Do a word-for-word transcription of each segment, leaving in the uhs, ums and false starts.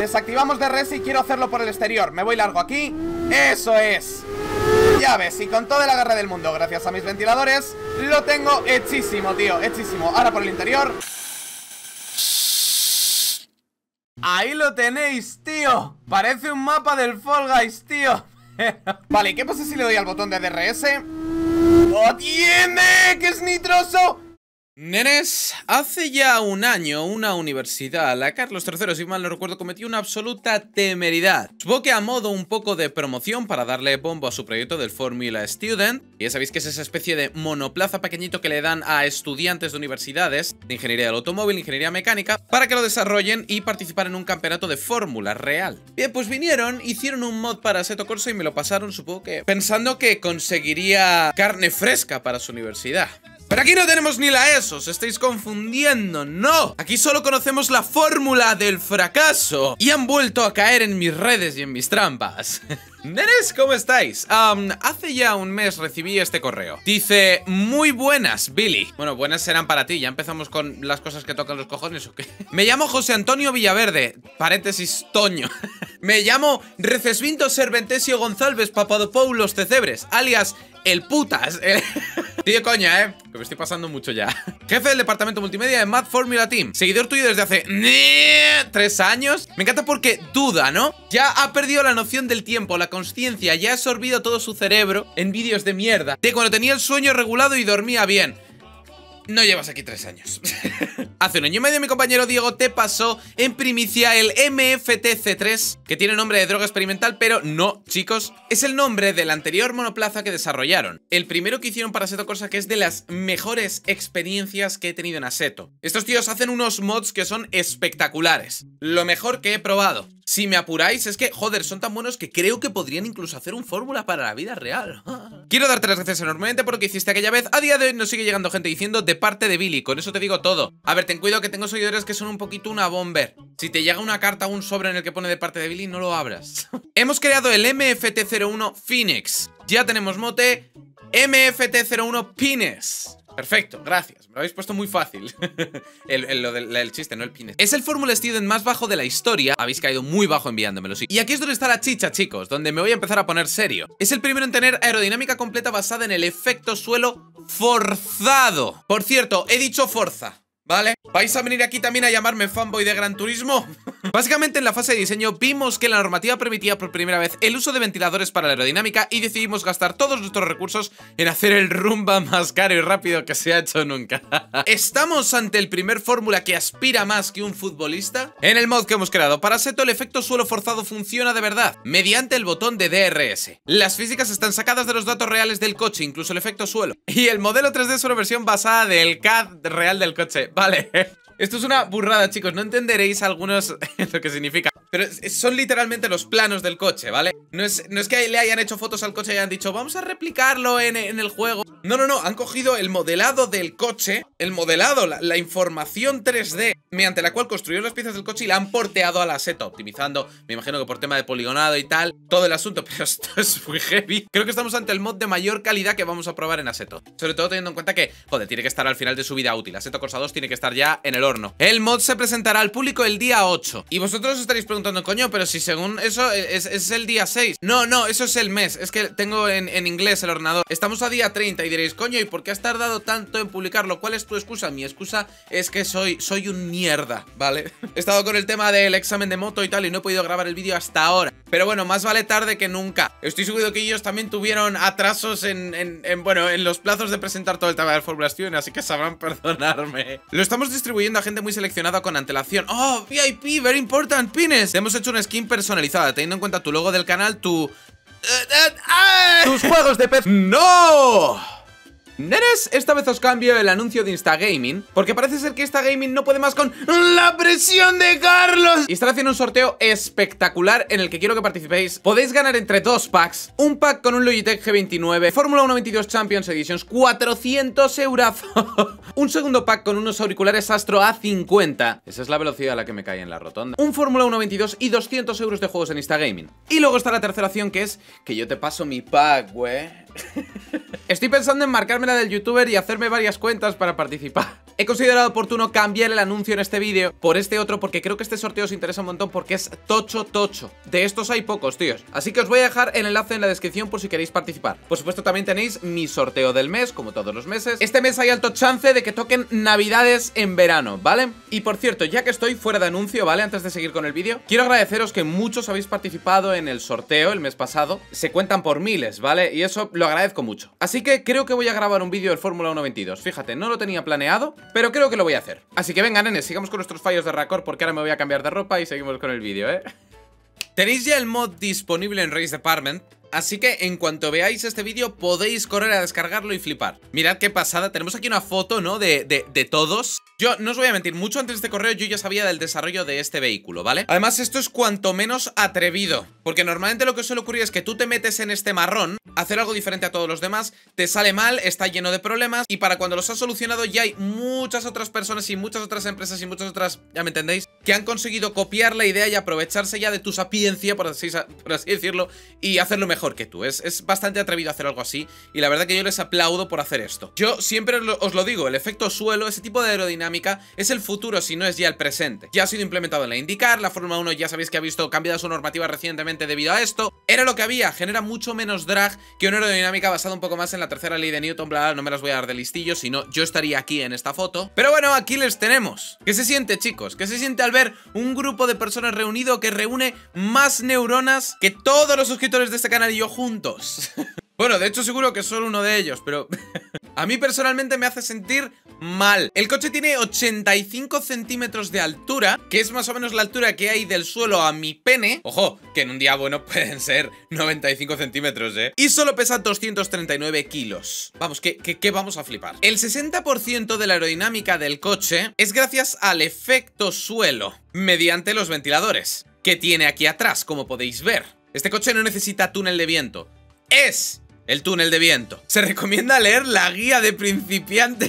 Desactivamos D R S y quiero hacerlo por el exterior. Me voy largo aquí. ¡Eso es! Ya ves, y con toda la garra del mundo, gracias a mis ventiladores, lo tengo hechísimo, tío, hechísimo. Ahora por el interior. Ahí lo tenéis, tío. Parece un mapa del Fall Guys, tío. Vale, ¿y qué pasa si le doy al botón de D R S? ¡Atiende! ¡Que es nitroso! Nenes, hace ya un año una universidad, la Carlos tercero, si mal no recuerdo, cometió una absoluta temeridad. Supongo que a modo un poco de promoción para darle bombo a su proyecto del Formula Student. Y ya sabéis que es esa especie de monoplaza pequeñito que le dan a estudiantes de universidades de ingeniería del automóvil, ingeniería mecánica, para que lo desarrollen y participar en un campeonato de fórmula real. Bien, pues vinieron, hicieron un mod para Assetto Corsa y me lo pasaron, supongo que pensando que conseguiría carne fresca para su universidad. Pero aquí no tenemos ni la ESO, os estáis confundiendo, ¡no! Aquí solo conocemos la fórmula del fracaso. Y han vuelto a caer en mis redes y en mis trampas. Nenes, ¿cómo estáis? Um, hace ya un mes recibí este correo. Dice, muy buenas, Billy. Bueno, buenas serán para ti, ya empezamos con las cosas que tocan los cojones, ¿o qué? Me llamo José Antonio Villaverde, paréntesis, Toño. Me llamo Recesvinto Serventesio González Papadopoulos Cecebres, alias el putas. Tío, coña, eh, que me estoy pasando mucho ya. Jefe del departamento multimedia de Mad Formula Team. Seguidor tuyo desde hace tres años. Me encanta porque duda, ¿no? Ya ha perdido la noción del tiempo, la consciencia, ya ha absorbido todo su cerebro en vídeos de mierda de cuando tenía el sueño regulado y dormía bien. No llevas aquí tres años. Hace un año y medio mi compañero Diego te pasó en primicia el M F T C tres, que tiene nombre de droga experimental, pero no, chicos. Es el nombre del anterior monoplaza que desarrollaron. El primero que hicieron para Assetto Corsa, que es de las mejores experiencias que he tenido en Assetto. Estos tíos hacen unos mods que son espectaculares. Lo mejor que he probado. Si me apuráis, es que, joder, son tan buenos que creo que podrían incluso hacer un fórmula para la vida real. Quiero darte las gracias enormemente por lo que hiciste aquella vez. A día de hoy nos sigue llegando gente diciendo de parte de Billy, con eso te digo todo. A ver, ten cuidado que tengo seguidores que son un poquito una bomber. Si te llega una carta o un sobre en el que pone de parte de Billy, no lo abras. Hemos creado el M F T cero uno Phoenix. Ya tenemos mote M F T cero uno Pines. Perfecto, gracias, me lo habéis puesto muy fácil. el, el, lo del el chiste, no el pines. Es el Formula Student más bajo de la historia. Habéis caído muy bajo enviándomelo, sí. Y aquí es donde está la chicha, chicos, donde me voy a empezar a poner serio. Es el primero en tener aerodinámica completa basada en el efecto suelo forzado. Por cierto, he dicho forza, ¿vale? ¿Vais a venir aquí también a llamarme fanboy de Gran Turismo? Básicamente en la fase de diseño vimos que la normativa permitía por primera vez el uso de ventiladores para la aerodinámica y decidimos gastar todos nuestros recursos en hacer el rumba más caro y rápido que se ha hecho nunca. ¿Estamos ante el primer fórmula que aspira más que un futbolista? En el mod que hemos creado para Assetto, el efecto suelo forzado funciona de verdad, mediante el botón de D R S. Las físicas están sacadas de los datos reales del coche, incluso el efecto suelo. Y el modelo tres D es una versión basada del C A D real del coche. Vale. Esto es una burrada, chicos, no entenderéis algunos lo que significa. Pero son literalmente los planos del coche, ¿vale? No es, no es que le hayan hecho fotos al coche y hayan dicho vamos a replicarlo en, en el juego. No, no, no, han cogido el modelado del coche, el modelado, la, la información tres D mediante la cual construyeron las piezas del coche y la han porteado a la Assetto, optimizando, me imagino que por tema de poligonado y tal, todo el asunto. Pero esto es muy heavy. Creo que estamos ante el mod de mayor calidad que vamos a probar en Assetto. Sobre todo teniendo en cuenta que, joder, tiene que estar al final de su vida útil. Assetto Corsa dos tiene que estar ya en el horno. El mod se presentará al público el día ocho. Y vosotros os estaréis preguntando, coño, pero si según eso es, es el día seis. No, no, eso es el mes. Es que tengo en, en inglés el ordenador. Estamos a día treinta y diréis, coño, ¿y por qué has tardado tanto en publicarlo? ¿Cuál es tu excusa? Mi excusa es que soy, soy un mierda, ¿vale? He estado con el tema del examen de moto y tal y no he podido grabar el vídeo hasta ahora. Pero bueno, más vale tarde que nunca. Estoy seguro que ellos también tuvieron atrasos en, en, en bueno, en los plazos de presentar todo el tema del Formula Student, así que sabrán perdonarme. Lo estamos distribuyendo a gente muy seleccionada con antelación. ¡Oh, V I P! ¡Very important, pines! Te hemos hecho una skin personalizada, teniendo en cuenta tu logo del canal, tu... ¡Tus juegos de pez! ¡No! Neres, esta vez os cambio el anuncio de Instagaming, porque parece ser que Instagaming no puede más con la presión de Carlos. Y estaré haciendo un sorteo espectacular en el que quiero que participéis. Podéis ganar entre dos packs. Un pack con un Logitech G veintinueve, Fórmula uno veintidós Champions Editions, cuatrocientos eurazos. Un segundo pack con unos auriculares Astro A cincuenta. Esa es la velocidad a la que me cae en la rotonda. Un Fórmula uno veintidós y doscientos euros de juegos en Instagaming. Y luego está la tercera opción, que es que yo te paso mi pack, güey. Estoy pensando en marcarme la del youtuber y hacerme varias cuentas para participar. he considerado oportuno cambiar el anuncio en este vídeo por este otro, porque creo que este sorteo os interesa un montón, porque es tocho tocho. De estos hay pocos, tíos. Así que os voy a dejar el enlace en la descripción por si queréis participar. Por supuesto, también tenéis mi sorteo del mes, como todos los meses. Este mes hay alto chance de que toquen navidades en verano, ¿vale? Y por cierto, ya que estoy fuera de anuncio, ¿vale? Antes de seguir con el vídeo, quiero agradeceros que muchos habéis participado en el sorteo el mes pasado. Se cuentan por miles, ¿vale? Y eso lo agradezco mucho. Así que creo que voy a grabar un vídeo del Fórmula uno veintidós. Fíjate, no lo tenía planeado, pero creo que lo voy a hacer. Así que venga, nenes, sigamos con nuestros fallos de Racor, porque ahora me voy a cambiar de ropa y seguimos con el vídeo, ¿eh? Tenéis ya el mod disponible en Race Department, así que en cuanto veáis este vídeo podéis correr a descargarlo y flipar. Mirad qué pasada, tenemos aquí una foto, ¿no? De, de, de todos. Yo no os voy a mentir, mucho antes de este correo yo ya sabía del desarrollo de este vehículo, ¿vale? Además esto es cuanto menos atrevido, porque normalmente lo que suele ocurrir es que tú te metes en este marrón, hacer algo diferente a todos los demás, te sale mal, está lleno de problemas, y para cuando los has solucionado ya hay muchas otras personas y muchas otras empresas y muchas otras, ya me entendéis, que han conseguido copiar la idea y aprovecharse ya de tu sapiencia, por así, por así decirlo, y hacerlo mejor que tú. Es, es bastante atrevido hacer algo así, y la verdad que yo les aplaudo por hacer esto. Yo siempre os lo, os lo digo, el efecto suelo, ese tipo de aerodinámica es el futuro si no es ya el presente. Ya ha sido implementado en la IndyCar, la Fórmula uno ya sabéis que ha visto cambiada su normativa recientemente debido a esto. Era lo que había, genera mucho menos drag que una aerodinámica basada un poco más en la tercera ley de Newton, bla, bla, no me las voy a dar de listillo, sino yo estaría aquí en esta foto. Pero bueno, aquí les tenemos. ¿Qué se siente, chicos? ¿Qué se siente al ver un grupo de personas reunido que reúne más neuronas que todos los suscriptores de este canal y yo juntos? Bueno, de hecho seguro que solo uno de ellos, pero a mí personalmente me hace sentir mal. El coche tiene ochenta y cinco centímetros de altura, que es más o menos la altura que hay del suelo a mi pene. Ojo, que en un día bueno pueden ser noventa y cinco centímetros, ¿eh? Y solo pesa doscientos treinta y nueve kilos. Vamos, que, que, que vamos a flipar. El sesenta por ciento de la aerodinámica del coche es gracias al efecto suelo, mediante los ventiladores que tiene aquí atrás, como podéis ver. Este coche no necesita túnel de viento. Es el túnel de viento. Se recomienda leer la guía de principiante.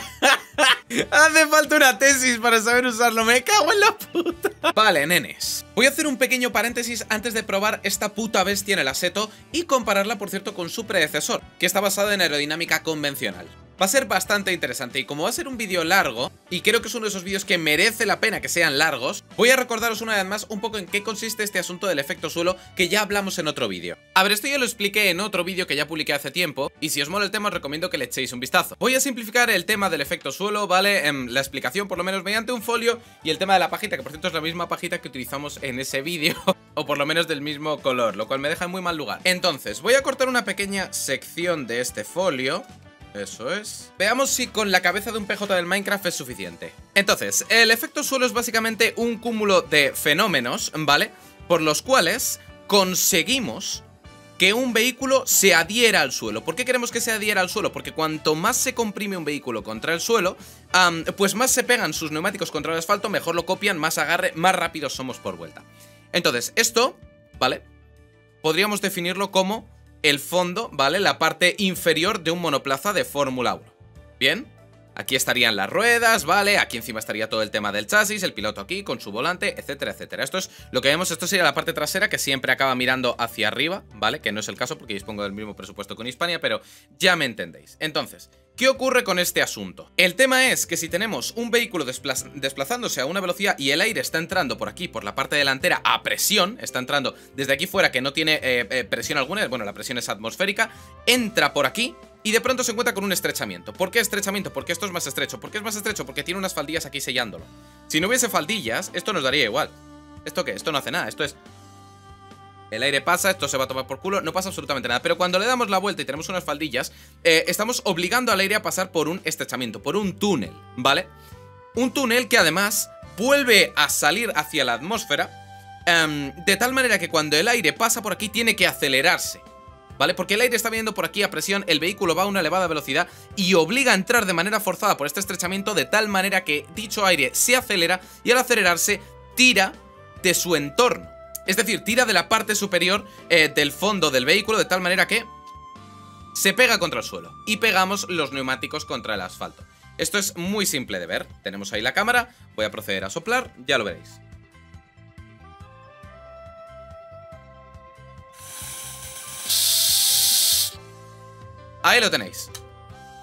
Hace falta una tesis para saber usarlo. Me cago en la puta. Vale, nenes. Voy a hacer un pequeño paréntesis antes de probar esta puta bestia en el Assetto y compararla, por cierto, con su predecesor, que está basado en aerodinámica convencional. Va a ser bastante interesante, y como va a ser un vídeo largo, y creo que es uno de esos vídeos que merece la pena que sean largos, voy a recordaros una vez más un poco en qué consiste este asunto del efecto suelo, que ya hablamos en otro vídeo. A ver, esto ya lo expliqué en otro vídeo que ya publiqué hace tiempo, y si os mola el tema os recomiendo que le echéis un vistazo. Voy a simplificar el tema del efecto suelo, ¿vale? En la explicación, por lo menos mediante un folio, y el tema de la pajita, que por cierto es la misma pajita que utilizamos en ese vídeo, o por lo menos del mismo color, lo cual me deja en muy mal lugar. Entonces, voy a cortar una pequeña sección de este folio. Eso es. Veamos si con la cabeza de un P J del Minecraft es suficiente. Entonces, el efecto suelo es básicamente un cúmulo de fenómenos, ¿vale? Por los cuales conseguimos que un vehículo se adhiera al suelo. ¿Por qué queremos que se adhiera al suelo? Porque cuanto más se comprime un vehículo contra el suelo, um, pues más se pegan sus neumáticos contra el asfalto, mejor lo copian, más agarre, más rápidos somos por vuelta. Entonces, esto, ¿vale? Podríamos definirlo como el fondo, ¿vale? La parte inferior de un monoplaza de Fórmula uno. ¿Bien? Aquí estarían las ruedas, ¿vale? Aquí encima estaría todo el tema del chasis, el piloto aquí con su volante, etcétera, etcétera. Esto es lo que vemos, esto sería la parte trasera, que siempre acaba mirando hacia arriba, ¿vale? Que no es el caso porque dispongo del mismo presupuesto con Hispania, pero ya me entendéis. Entonces, ¿qué ocurre con este asunto? El tema es que si tenemos un vehículo desplaz desplazándose a una velocidad y el aire está entrando por aquí, por la parte delantera, a presión, está entrando desde aquí fuera, que no tiene eh, eh, presión alguna, bueno, la presión es atmosférica, entra por aquí y de pronto se encuentra con un estrechamiento. ¿Por qué estrechamiento? Porque esto es más estrecho. ¿Por qué es más estrecho? Porque tiene unas faldillas aquí sellándolo. Si no hubiese faldillas, esto nos daría igual. ¿Esto qué? Esto no hace nada, esto es... El aire pasa, esto se va a tomar por culo, no pasa absolutamente nada. Pero cuando le damos la vuelta y tenemos unas faldillas, eh, estamos obligando al aire a pasar por un estrechamiento, por un túnel, ¿vale? Un túnel que además vuelve a salir hacia la atmósfera, um, de tal manera que cuando el aire pasa por aquí tiene que acelerarse, ¿vale? Porque el aire está viniendo por aquí a presión, el vehículo va a una elevada velocidad y obliga a entrar de manera forzada por este estrechamiento, de tal manera que dicho aire se acelera y al acelerarse tira de su entorno. Es decir, tira de la parte superior eh, del fondo del vehículo, de tal manera que se pega contra el suelo y pegamos los neumáticos contra el asfalto. Esto es muy simple de ver. Tenemos ahí la cámara, voy a proceder a soplar, ya lo veréis. Ahí lo tenéis.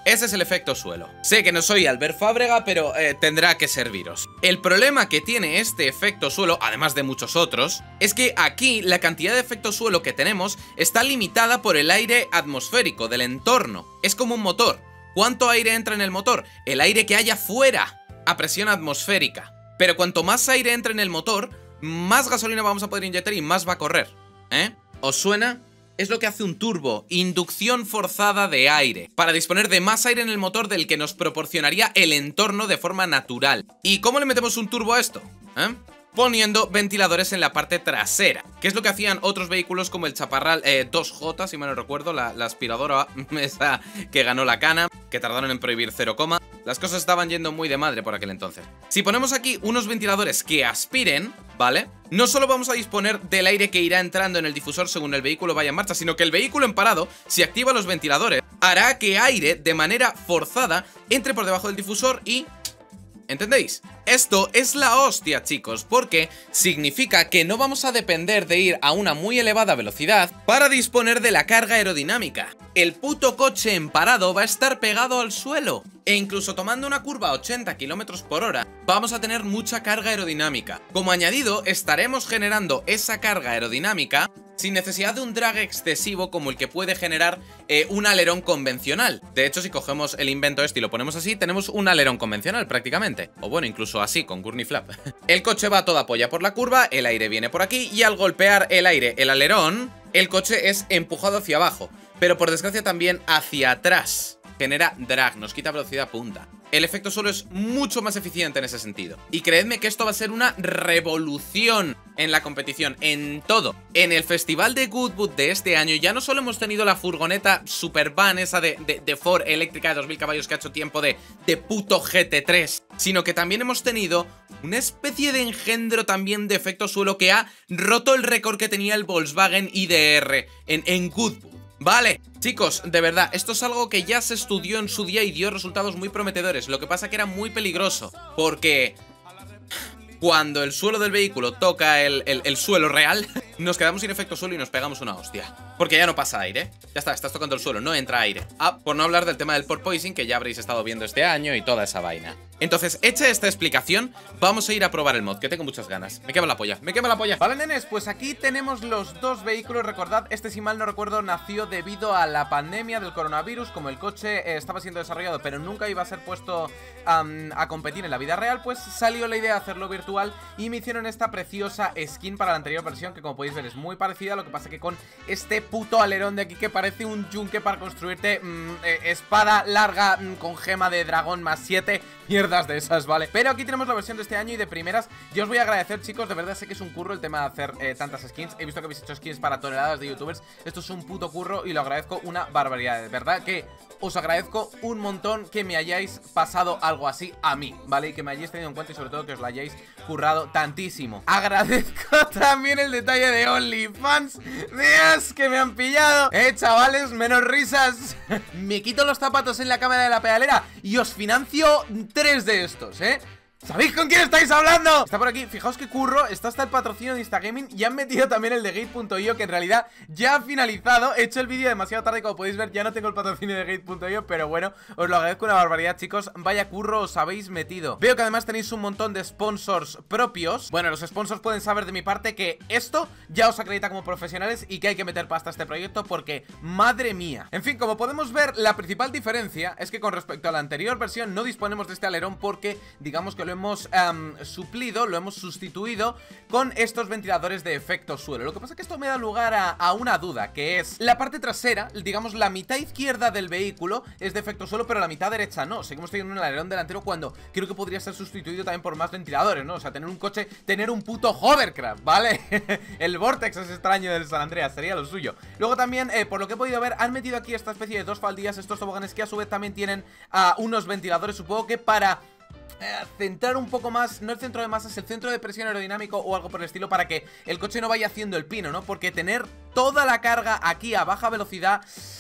Ese es el efecto suelo. Sé que no soy Albert Fábrega, pero eh, tendrá que serviros. El problema que tiene este efecto suelo, además de muchos otros, es que aquí la cantidad de efecto suelo que tenemos está limitada por el aire atmosférico del entorno. Es como un motor. ¿Cuánto aire entra en el motor? El aire que haya fuera, a presión atmosférica. Pero cuanto más aire entre en el motor, más gasolina vamos a poder inyectar y más va a correr. ¿Eh? ¿Os suena? Es lo que hace un turbo, inducción forzada de aire, para disponer de más aire en el motor del que nos proporcionaría el entorno de forma natural. ¿Y cómo le metemos un turbo a esto? ¿Eh? Poniendo ventiladores en la parte trasera, que es lo que hacían otros vehículos como el Chaparral eh, dos J, si mal no recuerdo, la, la aspiradora esa que ganó la cana, que tardaron en prohibir cero coma. Las cosas estaban yendo muy de madre por aquel entonces. Si ponemos aquí unos ventiladores que aspiren, ¿vale? No solo vamos a disponer del aire que irá entrando en el difusor según el vehículo vaya en marcha, sino que el vehículo en parado, si activa los ventiladores, hará que aire de manera forzada entre por debajo del difusor y... ¿entendéis? Esto es la hostia, chicos, porque significa que no vamos a depender de ir a una muy elevada velocidad para disponer de la carga aerodinámica. El puto coche en parado va a estar pegado al suelo. E incluso tomando una curva a ochenta kilómetros por hora, vamos a tener mucha carga aerodinámica. Como añadido, estaremos generando esa carga aerodinámica sin necesidad de un drag excesivo como el que puede generar eh, un alerón convencional. De hecho, si cogemos el invento este y lo ponemos así, tenemos un alerón convencional prácticamente. O bueno, incluso así, con gurney flap. El coche va a toda polla por la curva, el aire viene por aquí y al golpear el aire, el alerón, el coche es empujado hacia abajo. Pero por desgracia también hacia atrás. Genera drag, nos quita velocidad punta. El efecto suelo es mucho más eficiente en ese sentido. Y creedme que esto va a ser una revolución en la competición, en todo. En el festival de Goodwood de este año ya no solo hemos tenido la furgoneta Supervan esa de, de, de Ford eléctrica de dos mil caballos que ha hecho tiempo de, de puto G T tres, sino que también hemos tenido una especie de engendro también de efecto suelo que ha roto el récord que tenía el Volkswagen I D R en, en Goodwood. Vale, chicos, de verdad, esto es algo que ya se estudió en su día y dio resultados muy prometedores. Lo que pasa que era muy peligroso, porque cuando el suelo del vehículo toca el, el, el suelo real, nos quedamos sin efecto suelo y nos pegamos una hostia. Porque ya no pasa aire. Ya está, estás tocando el suelo, no entra aire. Ah, por no hablar del tema del porpoising, que ya habréis estado viendo este año y toda esa vaina. Entonces, hecha esta explicación, vamos a ir a probar el mod, que tengo muchas ganas. Me quema la polla, me quema la polla. Vale, nenes, pues aquí tenemos los dos vehículos. Recordad, este, si mal no recuerdo, nació debido a la pandemia del coronavirus. Como el coche eh, estaba siendo desarrollado, pero nunca iba a ser puesto um, a competir en la vida real, pues salió la idea de hacerlo virtual y me hicieron esta preciosa skin para la anterior versión, que como podéis ver es muy parecida. Lo que pasa que con este puto alerón de aquí que parece un yunque para construirte mmm, eh, espada larga mmm, con gema de dragón más siete mierdas de esas, ¿vale? Pero aquí tenemos la versión de este año y de primeras yo os voy a agradecer, chicos, de verdad sé que es un curro el tema de hacer eh, tantas skins. He visto que habéis hecho skins para toneladas de youtubers. Esto es un puto curro y lo agradezco una barbaridad. De verdad que os agradezco un montón que me hayáis pasado algo así a mí, ¿vale? Y que me hayáis tenido en cuenta y sobre todo que os lo hayáis currado tantísimo. Agradezco también el detalle de OnlyFans. Dios, que me han pillado. Eh, chavales, menos risas. Me quito los zapatos en la cámara de la pedalera y os financio tres de estos, ¿eh? ¿Sabéis con quién estáis hablando? Está por aquí, fijaos que curro, está hasta el patrocinio de Instagaming y han metido también el de Gate punto io, que en realidad ya ha finalizado. He hecho el vídeo demasiado tarde, como podéis ver, ya no tengo el patrocinio de Gate punto io, pero bueno, os lo agradezco una barbaridad, chicos. Vaya curro os habéis metido. Veo que además tenéis un montón de sponsors propios. Bueno, los sponsors pueden saber de mi parte que esto ya os acredita como profesionales y que hay que meter pasta a este proyecto porque, madre mía. En fin, como podemos ver, la principal diferencia es que con respecto a la anterior versión no disponemos de este alerón porque, digamos que lo hemos um, suplido, lo hemos sustituido con estos ventiladores de efecto suelo. Lo que pasa es que esto me da lugar a, a una duda, que es la parte trasera, digamos la mitad izquierda del vehículo es de efecto suelo, pero la mitad derecha no. Seguimos teniendo un alerón delantero cuando creo que podría ser sustituido también por más ventiladores, ¿no? O sea, tener un coche, tener un puto hovercraft, ¿vale? El Vortex es extraño del San Andreas, sería lo suyo. Luego también, eh, por lo que he podido ver, han metido aquí esta especie de dos faldillas, estos toboganes que a su vez también tienen uh, unos ventiladores, supongo que para Eh, centrar un poco más, no el centro de masas, el centro de presión aerodinámico o algo por el estilo, para que el coche no vaya haciendo el pino, ¿no? Porque tener toda la carga aquí a baja velocidad,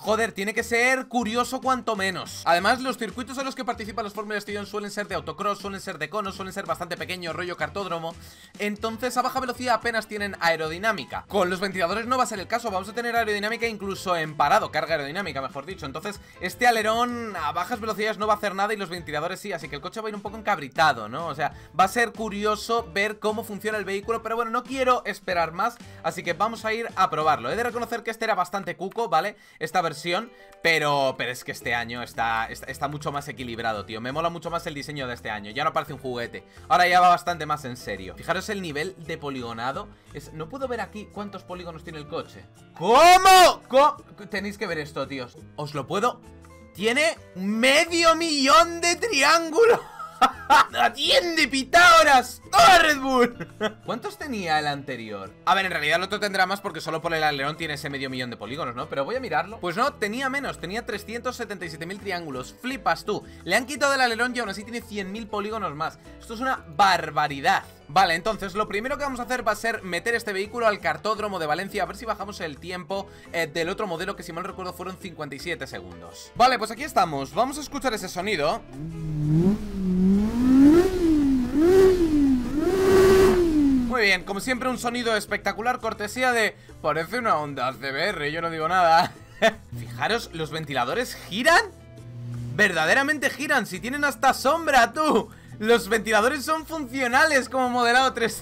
joder, tiene que ser curioso cuanto menos. Además, los circuitos en los que participan los Fórmula Station suelen ser de autocross, suelen ser de conos, suelen ser bastante pequeños, rollo cartódromo. Entonces, a baja velocidad apenas tienen aerodinámica. Con los ventiladores no va a ser el caso, vamos a tener aerodinámica incluso en parado, carga aerodinámica, mejor dicho. Entonces, este alerón a bajas velocidades no va a hacer nada y los ventiladores sí, así que el coche va a ir un poco encabritado, ¿no? O sea, va a ser curioso ver cómo funciona el vehículo, pero bueno, no quiero esperar más, así que vamos a ir a probarlo. He de reconocer que este era bastante cuco, ¿vale? Esta versión, pero, pero es que este año está, está, está mucho más equilibrado, tío. Me mola mucho más el diseño de este año, ya no parece un juguete. Ahora ya va bastante más en serio. Fijaros el nivel de poligonado. Es, no puedo ver aquí cuántos polígonos tiene el coche. ¿Cómo? ¿Cómo? Tenéis que ver esto, tíos. Os lo puedo... Tiene medio millón de triángulos. ¡Atiende, Pitágoras! ¡Toma, Red Bull! ¿Cuántos tenía el anterior? A ver, en realidad el otro tendrá más porque solo por el alerón tiene ese medio millón de polígonos, ¿no? Pero voy a mirarlo. Pues no, tenía menos, tenía trescientos setenta y siete mil triángulos. Flipas tú. Le han quitado el alerón y aún así tiene cien mil polígonos más. Esto es una barbaridad. Vale, entonces lo primero que vamos a hacer va a ser meter este vehículo al cartódromo de Valencia, a ver si bajamos el tiempo eh, del otro modelo, que si mal recuerdo fueron cincuenta y siete segundos. Vale, pues aquí estamos. Vamos a escuchar ese sonido. Muy bien, como siempre un sonido espectacular, cortesía de... Parece una Honda C B R, yo no digo nada. Fijaros, los ventiladores giran. Verdaderamente giran, si tienen hasta sombra, tú. Los ventiladores son funcionales como modelado tres.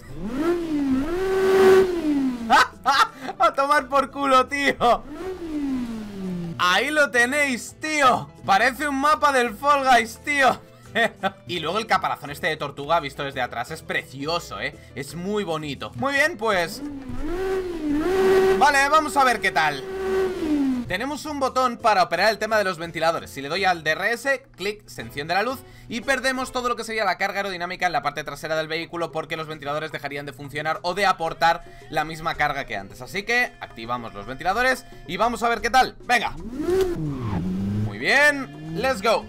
A tomar por culo, tío. Ahí lo tenéis, tío. Parece un mapa del Fall Guys, tío. Y luego el caparazón este de tortuga visto desde atrás es precioso, ¿eh? Es muy bonito. Muy bien, pues... Vale, vamos a ver qué tal. Tenemos un botón para operar el tema de los ventiladores. Si le doy al D R S, clic, se enciende la luz y perdemos todo lo que sería la carga aerodinámica en la parte trasera del vehículo, porque los ventiladores dejarían de funcionar o de aportar la misma carga que antes. Así que activamos los ventiladores y vamos a ver qué tal. ¡Venga! Muy bien, let's go.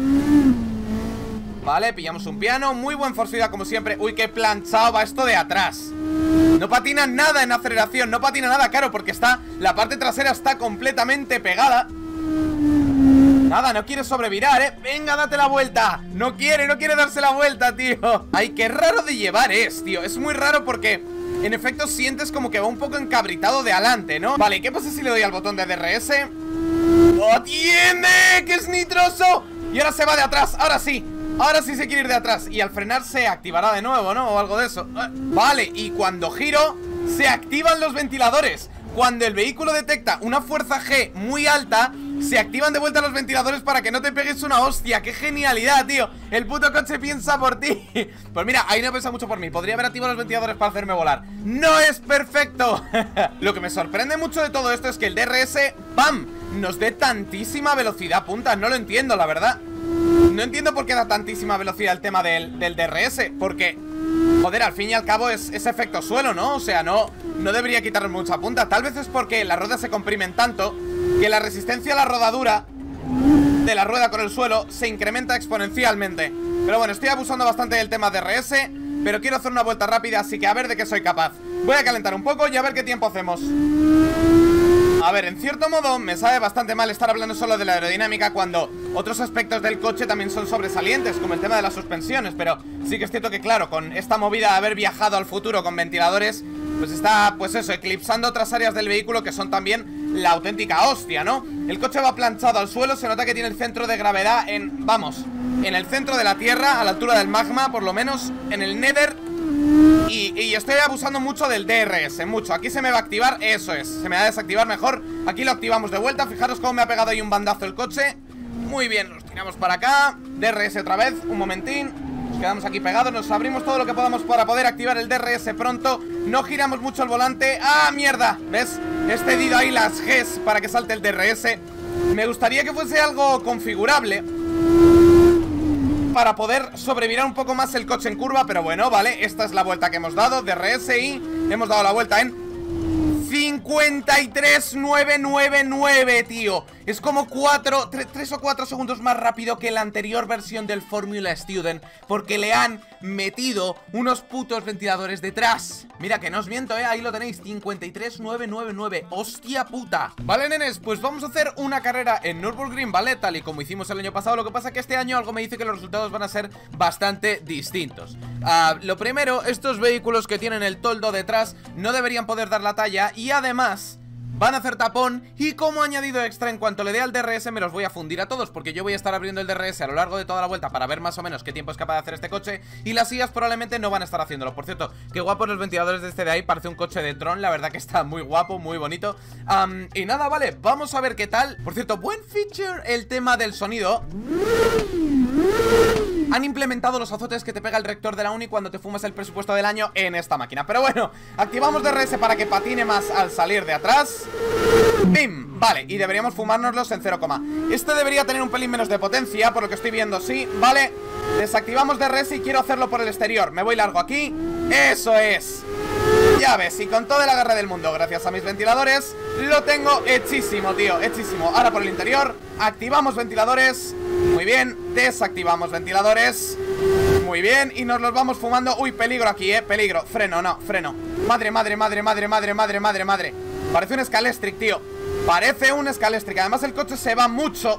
Vale, pillamos un piano. Muy buen force feedback como siempre. Uy, qué planchado va esto de atrás. No patina nada en aceleración. No patina nada, claro, porque está... La parte trasera está completamente pegada. Nada, no quiere sobrevirar, ¿eh? Venga, date la vuelta. No quiere, no quiere darse la vuelta, tío. Ay, qué raro de llevar es, tío. Es muy raro porque... En efecto sientes como que va un poco encabritado de adelante, ¿no? Vale, ¿qué pasa si le doy al botón de D R S? ¡Atiende! ¡Que es nitroso! Y ahora se va de atrás, ahora sí. Ahora sí se quiere ir de atrás. Y al frenar se activará de nuevo, ¿no? O algo de eso. Vale, y cuando giro se activan los ventiladores. Cuando el vehículo detecta una fuerza G muy alta, se activan de vuelta los ventiladores para que no te pegues una hostia. ¡Qué genialidad, tío! El puto coche piensa por ti. Pues mira, ahí no piensa mucho por mí. Podría haber activado los ventiladores para hacerme volar. ¡No es perfecto! Lo que me sorprende mucho de todo esto es que el D R S, ¡pam!, nos dé tantísima velocidad punta. No lo entiendo, la verdad. No entiendo por qué da tantísima velocidad el tema del, del D R S. Porque, joder, al fin y al cabo es, es efecto suelo, ¿no? O sea, no, no debería quitarnos mucha punta. Tal vez es porque las ruedas se comprimen tanto que la resistencia a la rodadura de la rueda con el suelo se incrementa exponencialmente. Pero bueno, estoy abusando bastante del tema D R S, pero quiero hacer una vuelta rápida, así que a ver de qué soy capaz. Voy a calentar un poco y a ver qué tiempo hacemos. A ver, en cierto modo me sabe bastante mal estar hablando solo de la aerodinámica cuando otros aspectos del coche también son sobresalientes, como el tema de las suspensiones. Pero sí que es cierto que, claro, con esta movida de haber viajado al futuro con ventiladores, pues está, pues eso, eclipsando otras áreas del vehículo que son también la auténtica hostia, ¿no? El coche va planchado al suelo, se nota que tiene el centro de gravedad en, vamos, en el centro de la tierra, a la altura del magma, por lo menos en el Nether. Y, y estoy abusando mucho del D R S, mucho. Aquí se me va a activar, eso es, se me va a desactivar mejor. Aquí lo activamos de vuelta, fijaros cómo me ha pegado ahí un bandazo el coche. Muy bien, nos tiramos para acá. D R S otra vez, un momentín. Nos quedamos aquí pegados, nos abrimos todo lo que podamos para poder activar el D R S pronto. No giramos mucho el volante. ¡Ah, mierda! ¿Ves? He cedido ahí las Gs para que salte el D R S. Me gustaría que fuese algo configurable para poder sobrevirar un poco más el coche en curva. Pero bueno, vale, esta es la vuelta que hemos dado, D R S, y hemos dado la vuelta en cincuenta y tres mil novecientos noventa y nueve, tío. Es como cuatro, tres o cuatro segundos más rápido que la anterior versión del Formula Student, porque le han metido unos putos ventiladores detrás. Mira, que no os miento, eh, ahí lo tenéis, cincuenta y tres mil novecientos noventa y nueve. ¡Hostia puta! Vale, nenes, pues vamos a hacer una carrera en Nürburgring, ¿vale? Tal y como hicimos el año pasado. Lo que pasa que este año algo me dice que los resultados van a ser bastante distintos. uh, Lo primero, estos vehículos que tienen el toldo detrás no deberían poder dar la talla, y además van a hacer tapón. Y como añadido extra, en cuanto le dé al D R S me los voy a fundir a todos, porque yo voy a estar abriendo el D R S a lo largo de toda la vuelta para ver más o menos qué tiempo es capaz de hacer este coche, y las I As probablemente no van a estar haciéndolo. Por cierto, qué guapos los ventiladores de este de ahí, parece un coche de Tron, la verdad que está muy guapo, muy bonito. um, Y nada, vale, vamos a ver qué tal. Por cierto, buen feature el tema del sonido. Han implementado los azotes que te pega el rector de la uni cuando te fumas el presupuesto del año en esta máquina. Pero bueno, activamos D R S para que patine más al salir de atrás. ¡Bim! Vale, y deberíamos fumárnoslos en cero, este debería tener un pelín menos de potencia, por lo que estoy viendo, sí, vale. Desactivamos D R S y quiero hacerlo por el exterior. Me voy largo aquí. ¡Eso es! Ya ves, y con toda la garra del mundo, gracias a mis ventiladores, lo tengo hechísimo, tío, hechísimo. Ahora por el interior, activamos ventiladores. Muy bien, desactivamos ventiladores. Muy bien, y nos los vamos fumando. Uy, peligro aquí, eh, peligro, freno, no, freno. Madre, madre, madre, madre, madre, madre, madre, madre. Parece un Scalestric, tío. Parece un Scalestric, además el coche se va mucho.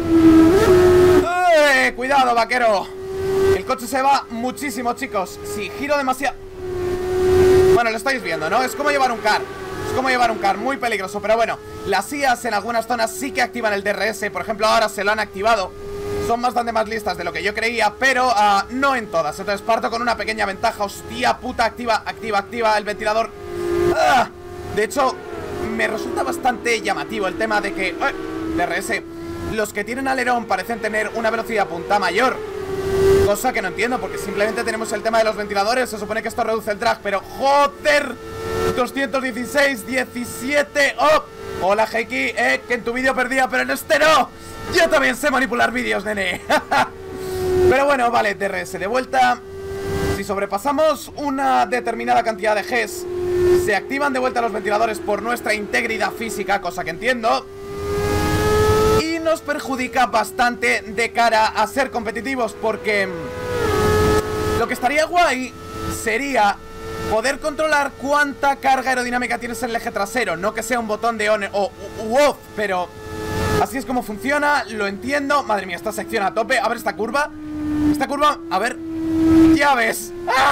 ¡Eh! Cuidado, vaquero. El coche se va muchísimo, chicos. Si giro demasiado... Bueno, lo estáis viendo, ¿no? Es como llevar un car. Es como llevar un car, muy peligroso. Pero bueno, las I As en algunas zonas sí que activan el D R S. Por ejemplo, ahora se lo han activado. Son bastante más listas de lo que yo creía, pero uh, no en todas. Entonces parto con una pequeña ventaja. Hostia puta, activa, activa, activa el ventilador. ¡Ah! De hecho, me resulta bastante llamativo el tema de que... ¡Eh! D R S. Los que tienen alerón parecen tener una velocidad punta mayor, cosa que no entiendo, porque simplemente tenemos el tema de los ventiladores. Se supone que esto reduce el drag, pero ¡joder! doscientos dieciséis, diecisiete... ¡Oh! Hola, Heiki, eh, que en tu vídeo perdía, pero en este no. Yo también sé manipular vídeos, nene. Pero bueno, vale, D R S de vuelta. Si sobrepasamos una determinada cantidad de Gs, se activan de vuelta los ventiladores por nuestra integridad física, cosa que entiendo. Y nos perjudica bastante de cara a ser competitivos, porque lo que estaría guay sería poder controlar cuánta carga aerodinámica tienes en el eje trasero. No que sea un botón de on o u off, pero así es como funciona, lo entiendo. Madre mía, esta sección a tope. A ver esta curva. Esta curva, a ver. Ya ves.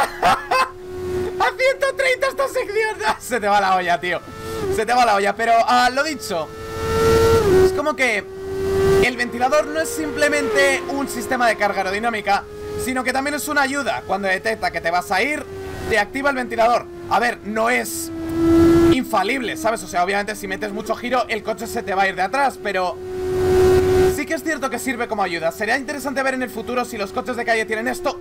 A ciento treinta esta sección. Se te va la olla, tío. Se te va la olla, pero uh, lo dicho, es como que el ventilador no es simplemente un sistema de carga aerodinámica, sino que también es una ayuda. Cuando detecta que te vas a ir, te activa el ventilador. A ver, no es infalible, ¿sabes? O sea, obviamente si metes mucho giro, el coche se te va a ir de atrás, pero sí que es cierto que sirve como ayuda. Sería interesante ver en el futuro si los coches de calle tienen esto.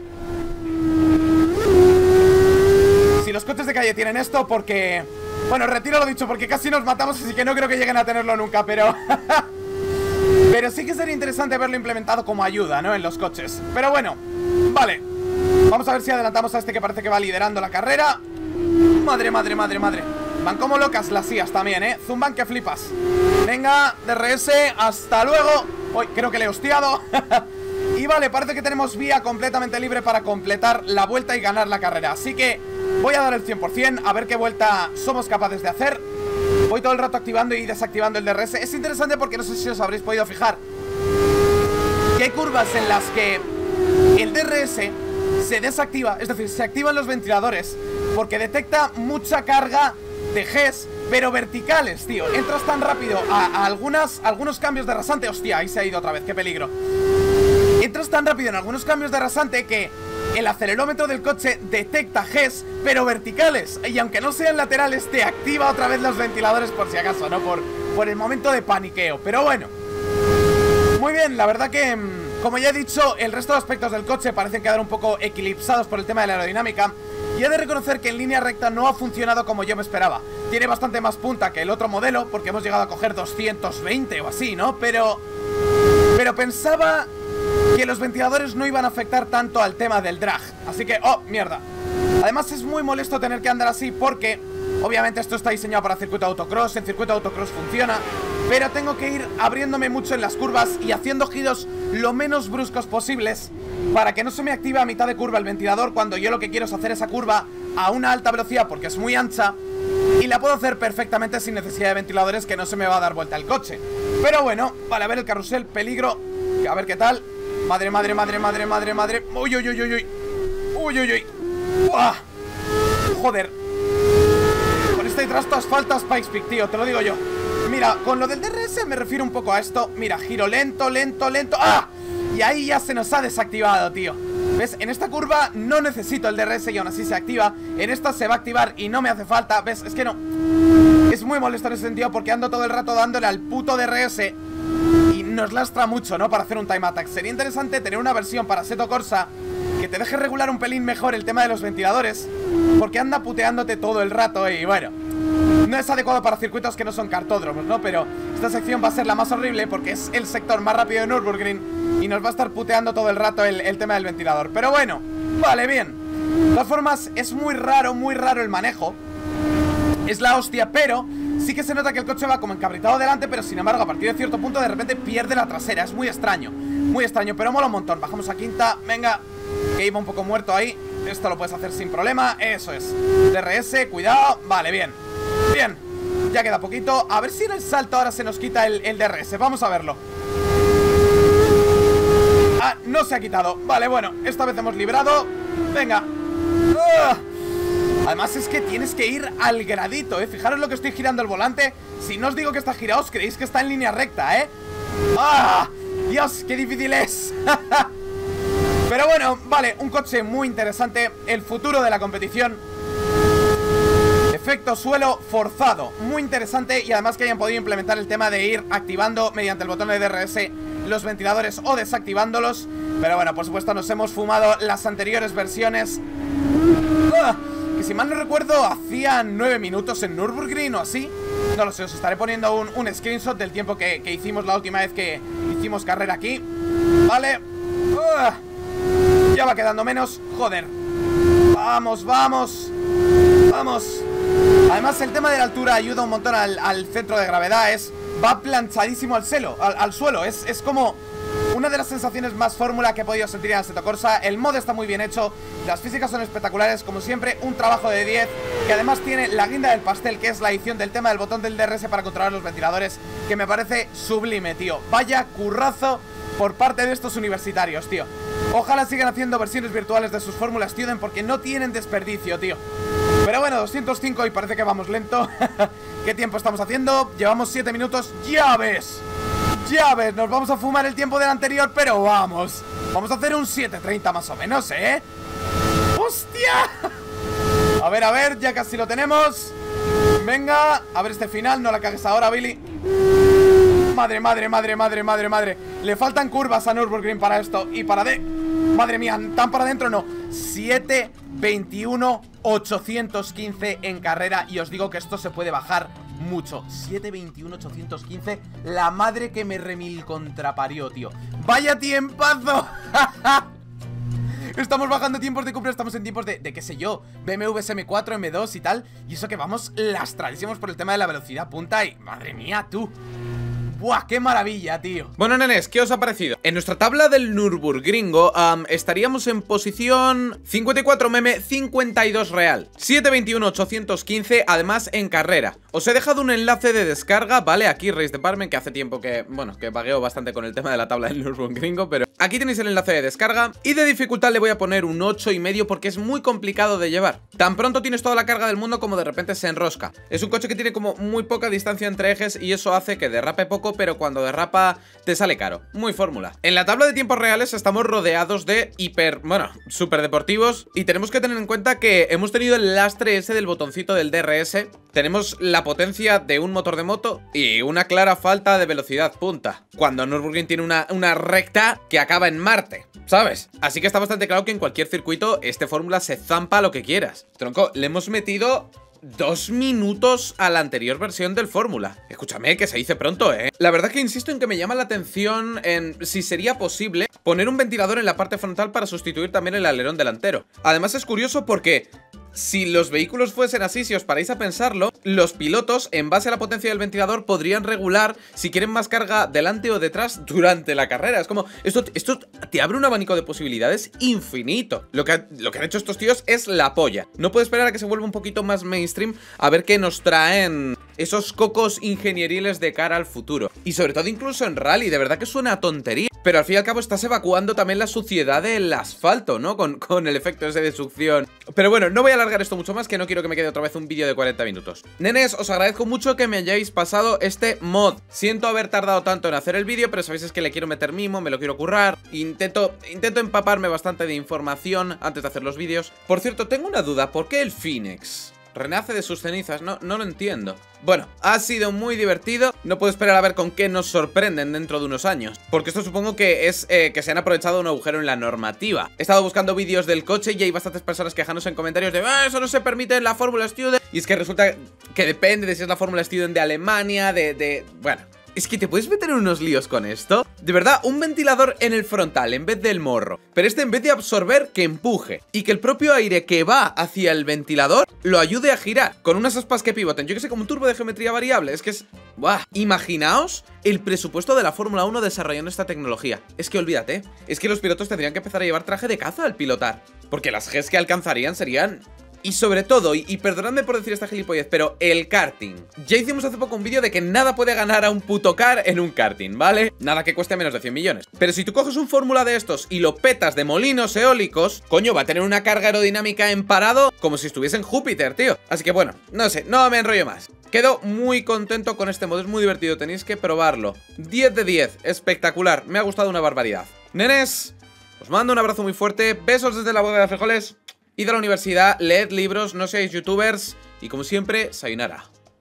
Si los coches de calle tienen esto, porque... Bueno, retiro lo dicho, porque casi nos matamos, así que no creo que lleguen a tenerlo nunca, pero... Pero sí que sería interesante verlo implementado como ayuda, ¿no? En los coches. Pero bueno, vale. Vamos a ver si adelantamos a este que parece que va liderando la carrera. Madre, madre, madre, madre. Van como locas las I As también, ¿eh? Zumban que flipas. Venga, D R S, hasta luego. Uy, creo que le he hostiado. Y vale, parece que tenemos vía completamente libre para completar la vuelta y ganar la carrera. Así que voy a dar el cien por cien, a ver qué vuelta somos capaces de hacer. Voy todo el rato activando y desactivando el D R S. Es interesante porque no sé si os habréis podido fijar que hay curvas en las que el D R S se desactiva, es decir, se activan los ventiladores porque detecta mucha carga de Gs, pero verticales, tío. Entras tan rápido a, a algunas, algunos cambios de rasante. Hostia, ahí se ha ido otra vez, qué peligro. Entras tan rápido en algunos cambios de rasante que el acelerómetro del coche detecta Gs, pero verticales. Y aunque no sean laterales, te activa otra vez los ventiladores por si acaso, ¿no? Por, por el momento de paniqueo. Pero bueno, muy bien, la verdad que, como ya he dicho, el resto de aspectos del coche parecen quedar un poco eclipsados por el tema de la aerodinámica. Y he de reconocer que en línea recta no ha funcionado como yo me esperaba. Tiene bastante más punta que el otro modelo, porque hemos llegado a coger doscientos veinte o así, ¿no? Pero... Pero pensaba que los ventiladores no iban a afectar tanto al tema del drag. Así que, oh, mierda. Además es muy molesto tener que andar así porque obviamente esto está diseñado para circuito autocross. En circuito autocross funciona, pero tengo que ir abriéndome mucho en las curvas y haciendo giros lo menos bruscos posibles para que no se me active a mitad de curva el ventilador cuando yo lo que quiero es hacer esa curva a una alta velocidad porque es muy ancha y la puedo hacer perfectamente sin necesidad de ventiladores, que no se me va a dar vuelta el coche. Pero bueno, vale, a ver el carrusel, peligro, a ver qué tal. Madre, madre, madre, madre, madre, madre. Uy, uy, uy, uy, uy. Uy, uy, uy. ¡Uah! Joder. Con este trasto asfaltas Pikes-Peak, tío, te lo digo yo. Mira, con lo del D R S me refiero un poco a esto. Mira, giro lento, lento, lento. ¡Ah! Y ahí ya se nos ha desactivado, tío. ¿Ves? En esta curva no necesito el D R S y aún así se activa. En esta se va a activar y no me hace falta. ¿Ves? Es que no. Es muy molesto en ese sentido porque ando todo el rato dándole al puto D R S y nos lastra mucho, ¿no? Para hacer un time attack. Sería interesante tener una versión para Assetto Corsa que te deje regular un pelín mejor el tema de los ventiladores, porque anda puteándote todo el rato y bueno, no es adecuado para circuitos que no son cartódromos, ¿no? Pero esta sección va a ser la más horrible porque es el sector más rápido de Nürburgring y nos va a estar puteando todo el rato el, el tema del ventilador. Pero bueno, vale, bien. De todas formas, es muy raro, muy raro el manejo. Es la hostia, pero sí que se nota que el coche va como encabritado delante, pero sin embargo a partir de cierto punto de repente pierde la trasera. Es muy extraño, muy extraño, pero mola un montón. Bajamos a quinta, venga, que iba un poco muerto ahí. Esto lo puedes hacer sin problema, eso es. D R S, cuidado, vale, bien. Bien, ya queda poquito. A ver si en el salto ahora se nos quita el, el D R S, vamos a verlo. Ah, no se ha quitado, vale, bueno, esta vez hemos librado. Venga. ¡Ah! Además es que tienes que ir al gradito, ¿eh? Fijaros lo que estoy girando el volante. Si no os digo que está girado, os creéis que está en línea recta, ¿eh? ¡Ah! ¡Dios, qué difícil es! Pero bueno, vale, un coche muy interesante. El futuro de la competición. Efecto suelo forzado, muy interesante. Y además que hayan podido implementar el tema de ir activando mediante el botón de D R S los ventiladores o desactivándolos. Pero bueno, por supuesto nos hemos fumado las anteriores versiones. ¡Ah! Que si mal no recuerdo hacían nueve minutos en Nürburgring o así. No lo sé, os estaré poniendo un, un screenshot del tiempo que, que hicimos la última vez que hicimos carrera aquí. Vale. uh, Ya va quedando menos, joder. Vamos, vamos. Vamos. Además el tema de la altura ayuda un montón al, al centro de gravedad. Es, va planchadísimo al, suelo, al, al suelo, es, es como una de las sensaciones más fórmula que he podido sentir en Assetto Corsa. El mod está muy bien hecho, las físicas son espectaculares, como siempre, un trabajo de diez, que además tiene la guinda del pastel, que es la edición del tema del botón del D R S para controlar los ventiladores, que me parece sublime, tío. Vaya currazo por parte de estos universitarios, tío. Ojalá sigan haciendo versiones virtuales de sus fórmulas Student, porque no tienen desperdicio, tío. Pero bueno, doscientos cinco y parece que vamos lento. ¿Qué tiempo estamos haciendo? Llevamos siete minutos, ya ves. Ya ves, nos vamos a fumar el tiempo del anterior, pero vamos. Vamos a hacer un siete treinta más o menos, ¿eh? ¡Hostia! A ver, a ver, ya casi lo tenemos. Venga, a ver este final, no la cagues ahora, Billy. Madre, madre, madre, madre, madre, madre. Le faltan curvas a Nürburgring para esto. Y para de... Madre mía, tan para adentro no. siete veintiuno ochocientos quince en carrera. Y os digo que esto se puede bajar mucho. siete veintiuno ochocientos quince. La madre que me remil contraparió, tío. ¡Vaya tiempazo! Estamos bajando tiempos de Cupra, estamos en tiempos de, de qué sé yo, B M W S M cuatro, M dos y tal. Y eso que vamos lastradísimos por el tema de la velocidad punta. Y madre mía, tú. ¡Buah, qué maravilla, tío! Bueno, nenes, ¿qué os ha parecido? En nuestra tabla del Nürburgringo um, estaríamos en posición cincuenta y cuatro meme, cincuenta y dos real, siete veintiuno ochocientos quince, además en carrera. Os he dejado un enlace de descarga, ¿vale? Aquí Race Department, que hace tiempo que, bueno, que vagueo bastante con el tema de la tabla del Nürburgringo, pero aquí tenéis el enlace de descarga. Y de dificultad le voy a poner un ocho y medio porque es muy complicado de llevar. Tan pronto tienes toda la carga del mundo como de repente se enrosca. Es un coche que tiene como muy poca distancia entre ejes y eso hace que derrape poco, pero cuando derrapa te sale caro. Muy fórmula. En la tabla de tiempos reales estamos rodeados de hiper, bueno, super deportivos. Y tenemos que tener en cuenta que hemos tenido el lastre ese del botoncito del D R S. Tenemos la potencia de un motor de moto y una clara falta de velocidad punta, cuando Nürburgring tiene una, una recta que acaba en Marte, ¿sabes? Así que está bastante claro que en cualquier circuito este fórmula se zampa lo que quieras. Tronco, le hemos metido dos minutos a la anterior versión del fórmula. Escúchame, que se dice pronto, ¿eh? La verdad que insisto en que me llama la atención en si sería posible poner un ventilador en la parte frontal para sustituir también el alerón delantero. Además es curioso porque si los vehículos fuesen así, si os paráis a pensarlo, los pilotos, en base a la potencia del ventilador, podrían regular si quieren más carga delante o detrás durante la carrera. Es como, esto, esto te abre un abanico de posibilidades infinito. Lo que, lo que han hecho estos tíos es la polla. No puedo esperar a que se vuelva un poquito más mainstream, a ver qué nos traen esos cocos ingenieriles de cara al futuro. Y sobre todo incluso en rally, de verdad que suena a tontería. Pero al fin y al cabo estás evacuando también la suciedad del asfalto, ¿no? Con, con el efecto ese de succión. Pero bueno, no voy a alargar esto mucho más, que no quiero que me quede otra vez un vídeo de cuarenta minutos. Nenes, os agradezco mucho que me hayáis pasado este mod. Siento haber tardado tanto en hacer el vídeo, pero sabéis es que le quiero meter mimo, me lo quiero currar. Intento, intento empaparme bastante de información antes de hacer los vídeos. Por cierto, tengo una duda, ¿por qué el Phoenix renace de sus cenizas? No, no lo entiendo. Bueno, ha sido muy divertido. No puedo esperar a ver con qué nos sorprenden dentro de unos años, porque esto supongo que es eh, que se han aprovechado un agujero en la normativa. He estado buscando vídeos del coche y hay bastantes personas quejándose en comentarios de ah, eso no se permite en la Fórmula Student. Y es que resulta que depende de si es la Fórmula Student de Alemania, de... de... bueno... Es que te puedes meter en unos líos con esto. De verdad, un ventilador en el frontal en vez del morro. Pero este en vez de absorber, que empuje. Y que el propio aire que va hacia el ventilador lo ayude a girar. Con unas aspas que pivoten. Yo que sé, como un turbo de geometría variable. Es que es... ¡buah! Imaginaos el presupuesto de la Fórmula uno desarrollando esta tecnología. Es que olvídate. Es que los pilotos tendrían que empezar a llevar traje de caza al pilotar. Porque las Gs que alcanzarían serían... Y sobre todo, y, y perdonadme por decir esta gilipollez, pero el karting. Ya hicimos hace poco un vídeo de que nada puede ganar a un puto car en un karting, ¿vale? Nada que cueste menos de cien millones. Pero si tú coges un fórmula de estos y lo petas de molinos eólicos, coño, va a tener una carga aerodinámica en parado como si estuviese en Júpiter, tío. Así que bueno, no sé, no me enrollo más. Quedo muy contento con este modo, es muy divertido, tenéis que probarlo. diez de diez, espectacular, me ha gustado una barbaridad. Nenes, os mando un abrazo muy fuerte, besos desde la boda de frijoles. Id a la universidad, leed libros, no seáis youtubers y como siempre, sayonara.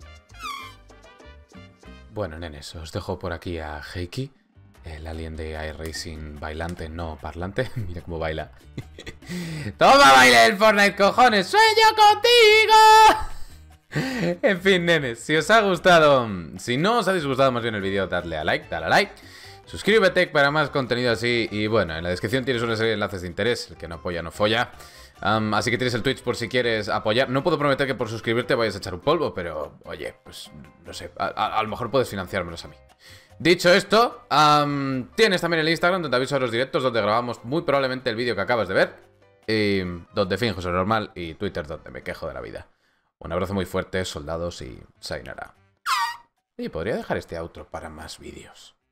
Bueno, nenes, os dejo por aquí a Heiki, el alien de iRacing bailante, no parlante. Mira cómo baila. ¡Toma, baile el Fortnite, cojones! ¡Sueño contigo! En fin, nenes, si os ha gustado, si no os ha disgustado más bien el vídeo, dadle a like, dale a like. Suscríbete para más contenido así. Y bueno, en la descripción tienes una serie de enlaces de interés. El que no apoya, no folla. Um, así que tienes el Twitch por si quieres apoyar. No puedo prometer que por suscribirte vayas a echar un polvo, pero oye, pues no sé, a, a, a lo mejor puedes financiármelos a mí. Dicho esto, um, tienes también el Instagram donde aviso a los directos, donde grabamos muy probablemente el vídeo que acabas de ver, y donde finjo ser normal, y Twitter donde me quejo de la vida. Un abrazo muy fuerte, soldados, y sayonara. Y podría dejar este outro para más vídeos.